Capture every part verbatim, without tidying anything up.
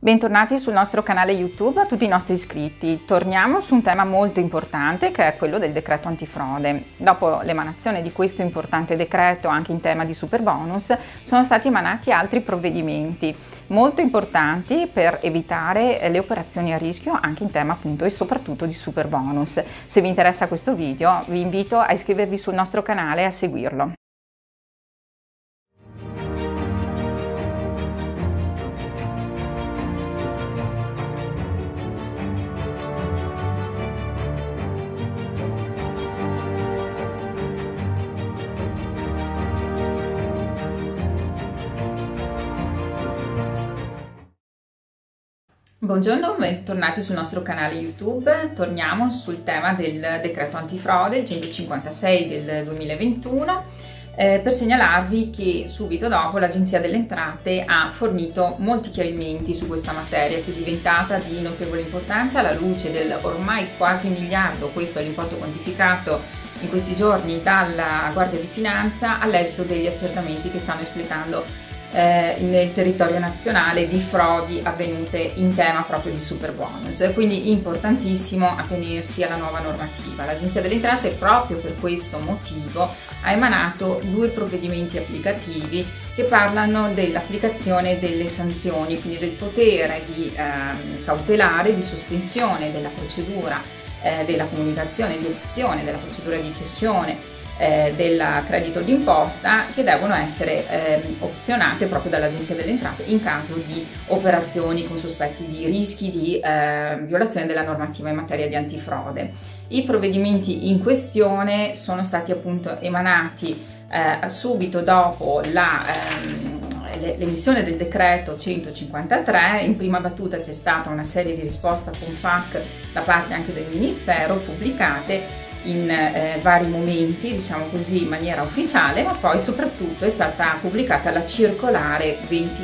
Bentornati sul nostro canale YouTube a tutti i nostri iscritti. Torniamo su un tema molto importante che è quello del decreto antifrode. Dopo l'emanazione di questo importante decreto anche in tema di superbonus sono stati emanati altri provvedimenti molto importanti per evitare le operazioni a rischio anche in tema appunto e soprattutto di superbonus. Se vi interessa questo video vi invito a iscrivervi sul nostro canale e a seguirlo. Buongiorno, bentornati sul nostro canale YouTube. Torniamo sul tema del decreto antifrode, il centocinquantasei del duemilaventuno, eh, per segnalarvi che subito dopo l'Agenzia delle Entrate ha fornito molti chiarimenti su questa materia che è diventata di notevole importanza alla luce del ormai quasi miliardo, questo è l'importo quantificato in questi giorni dalla Guardia di Finanza all'esito degli accertamenti che stanno espletando Eh, nel territorio nazionale di frodi avvenute in tema proprio di superbonus, quindi importantissimo attenersi alla nuova normativa. L'Agenzia delle Entrate proprio per questo motivo ha emanato due provvedimenti applicativi che parlano dell'applicazione delle sanzioni, quindi del potere di eh, cautelare, di sospensione della procedura eh, della comunicazione di opzione della procedura di cessione Eh, del credito d'imposta, che devono essere eh, opzionate proprio dall'Agenzia delle Entrate in caso di operazioni con sospetti di rischi di eh, violazione della normativa in materia di antifrode. I provvedimenti in questione sono stati appunto emanati eh, subito dopo la ehm, l'emissione del decreto centocinquantatré. In prima battuta c'è stata una serie di risposte a Confac da parte anche del Ministero pubblicate in eh, vari momenti, diciamo così, in maniera ufficiale, ma poi soprattutto è stata pubblicata la circolare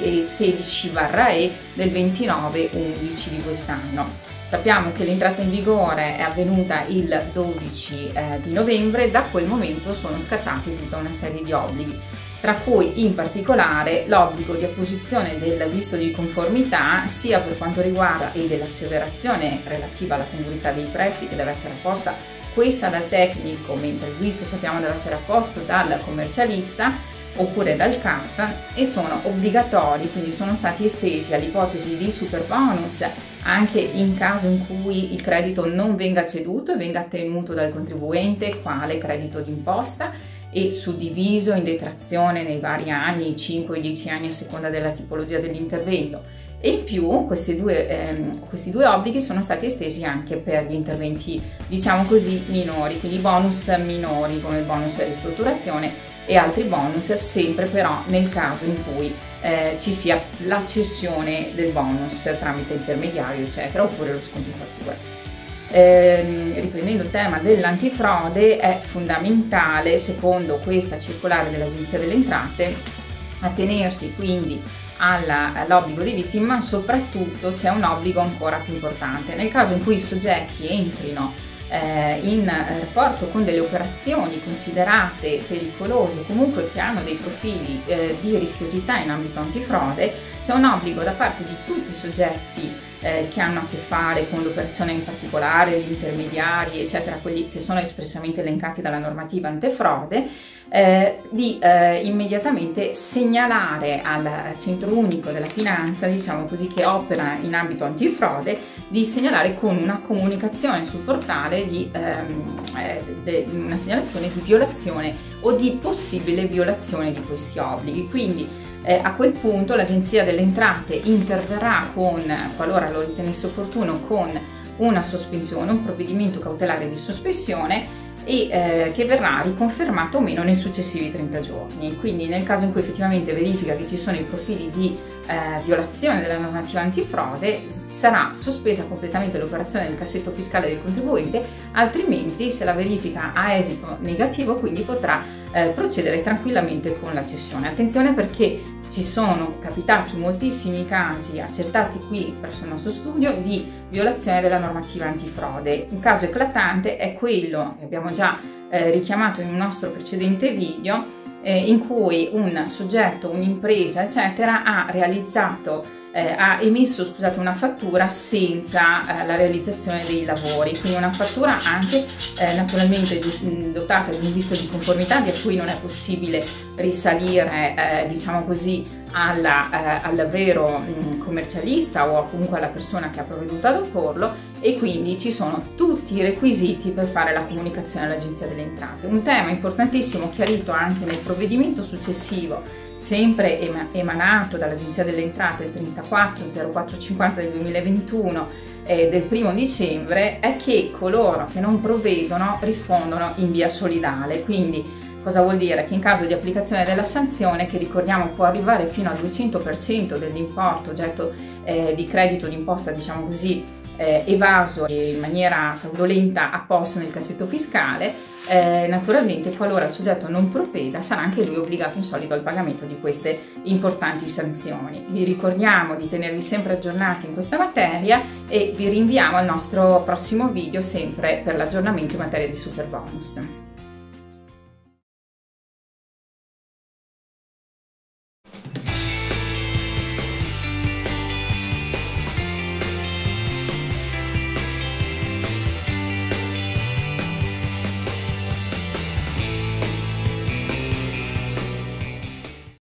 sedici E del ventinove undici di quest'anno. Sappiamo che l'entrata in vigore è avvenuta il dodici eh, di novembre, da quel momento sono scattati tutta una serie di obblighi, tra cui in particolare l'obbligo di apposizione del visto di conformità sia per quanto riguarda e dell'asseverazione relativa alla congruità dei prezzi che deve essere apposta questa dal tecnico, mentre il visto sappiamo deve essere apposto dal commercialista oppure dal C A F, e sono obbligatori, quindi sono stati estesi all'ipotesi di superbonus anche in caso in cui il credito non venga ceduto e venga tenuto dal contribuente quale credito d'imposta e suddiviso in detrazione nei vari anni, cinque o dieci anni a seconda della tipologia dell'intervento. E in più questi due, ehm, questi due obblighi sono stati estesi anche per gli interventi, diciamo così, minori, quindi bonus minori come il bonus ristrutturazione e altri bonus, sempre però nel caso in cui eh, ci sia la cessione del bonus tramite intermediario, eccetera, oppure lo sconto in fattura. Eh, riprendendo il tema dell'antifrode, è fondamentale, secondo questa circolare dell'Agenzia delle Entrate, attenersi quindi all'obbligo dei visti, ma soprattutto c'è un obbligo ancora più importante. Nel caso in cui i soggetti entrino eh, in rapporto con delle operazioni considerate pericolose, comunque che hanno dei profili eh, di rischiosità in ambito antifrode, c'è un obbligo da parte di tutti i soggetti eh, che hanno a che fare con l'operazione, in particolare gli intermediari, eccetera, quelli che sono espressamente elencati dalla normativa antifrode, Eh, di eh, immediatamente segnalare al Centro Unico della Finanza, diciamo così, che opera in ambito antifrode, di segnalare con una comunicazione sul portale di ehm, eh, de, una segnalazione di violazione o di possibile violazione di questi obblighi. Quindi eh, a quel punto l'Agenzia delle Entrate interverrà con, qualora lo ritenesse opportuno, con una sospensione, un provvedimento cautelare di sospensione, e eh, che verrà riconfermato o meno nei successivi trenta giorni. Quindi nel caso in cui effettivamente verifica che ci sono i profili di eh, violazione della normativa antifrode, sarà sospesa completamente l'operazione del cassetto fiscale del contribuente, altrimenti se la verifica ha esito negativo, quindi potrà eh, procedere tranquillamente con la cessione. Attenzione, perché ci sono capitati moltissimi casi accertati qui presso il nostro studio di violazione della normativa antifrode. Un caso eclatante è quello che abbiamo già eh, richiamato in un nostro precedente video eh, in cui un soggetto, un'impresa eccetera ha realizzato Eh, ha emesso scusate, una fattura senza eh, la realizzazione dei lavori, quindi una fattura anche eh, naturalmente di, dotata di un visto di conformità di cui non è possibile risalire eh, diciamo così alla, eh, al vero mh, commercialista o comunque alla persona che ha provveduto ad opporlo, e quindi ci sono tutti i requisiti per fare la comunicazione all'Agenzia delle Entrate. Un tema importantissimo chiarito anche nel provvedimento successivo, sempre emanato dall'Agenzia delle Entrate, il trentaquattro zero quattro cinquanta del duemilaventuno eh, del primo dicembre, è che coloro che non provvedono rispondono in via solidale. Quindi cosa vuol dire? Che in caso di applicazione della sanzione, che ricordiamo può arrivare fino al duecento per cento dell'importo oggetto eh, di credito d'imposta, diciamo così, eh, evaso in maniera fraudolenta apposto nel cassetto fiscale, eh, naturalmente qualora il soggetto non provveda sarà anche lui obbligato in solido al pagamento di queste importanti sanzioni. Vi ricordiamo di tenervi sempre aggiornati in questa materia e vi rinviamo al nostro prossimo video sempre per l'aggiornamento in materia di superbonus.